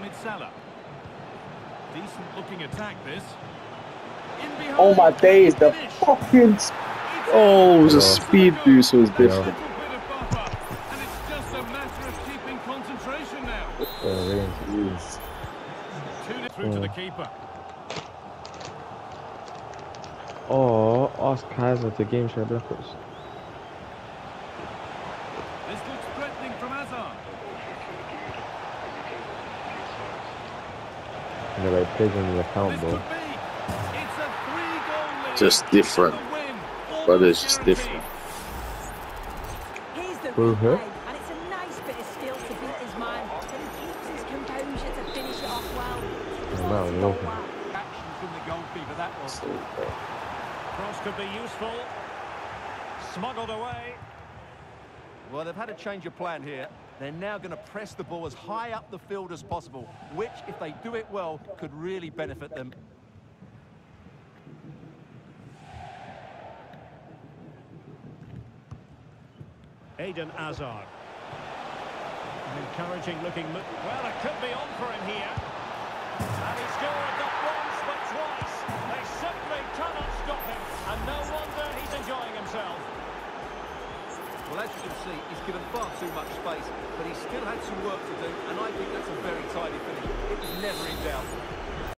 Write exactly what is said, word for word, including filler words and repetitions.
Mohamed Salah. Decent looking attack this. In behind. Oh my days, the fucking... Oh, the speed boost was different. And it's just a matter of keeping concentration now. Two through to the keeper. Oh, ask Kaiser to game share records. This looks threatening from Hazard. Yeah, they played on the account, bro. It's a three-goal lead. Just different. But it's just different. Here's the Who, replay, huh? and it's a nice bit of skill to beat his man, but he keeps his composure to finish it off well. Just Oh, lets man, it go look. well. Action from the goalkeeper, that was. Cross could be useful. Smuggled away. Well, they've had a change of plan here. They're now going to press the ball as high up the field as possible, which, if they do it well, could really benefit them. Eden Hazard. An encouraging looking move. Well, it could be on for him here. And he scored not once but twice. They simply cannot stop him. And no wonder he's enjoying himself. Well, as you can see, he's given far too much space, but he still had some work to do, and I think that's a very tidy finish. It was never in doubt.